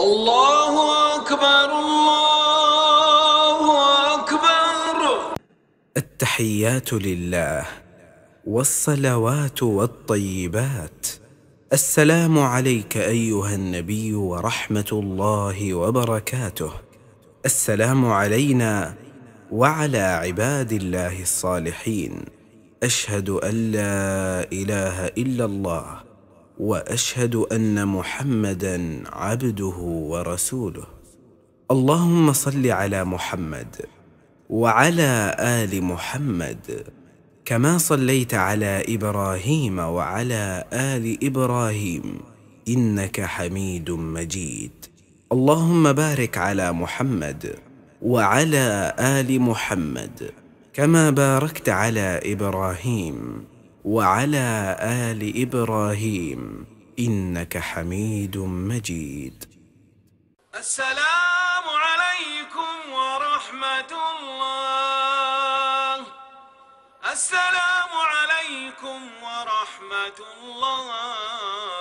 الله أكبر الله أكبر. التحيات لله والصلوات والطيبات. السلام عليك أيها النبي ورحمة الله وبركاته. السلام علينا وعلى عباد الله الصالحين. أشهد أن لا إله إلا الله وأشهد أن محمدًا عبده ورسوله. اللهم صل على محمد وعلى آل محمد كما صليت على إبراهيم وعلى آل إبراهيم إنك حميد مجيد. اللهم بارك على محمد وعلى آل محمد كما باركت على إبراهيم وعلى آل إبراهيم إنك حميد مجيد. السلام عليكم ورحمة الله. السلام عليكم ورحمة الله.